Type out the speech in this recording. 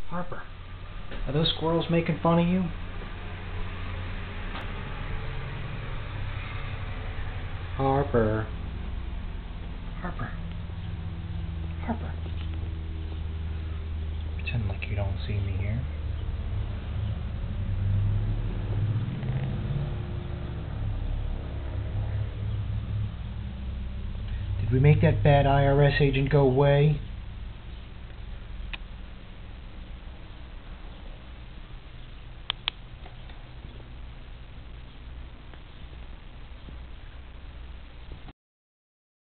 Harper, are those squirrels making fun of you? Harper. Harper. Harper. Pretend like you don't see me here. Did we make that bad IRS agent go away?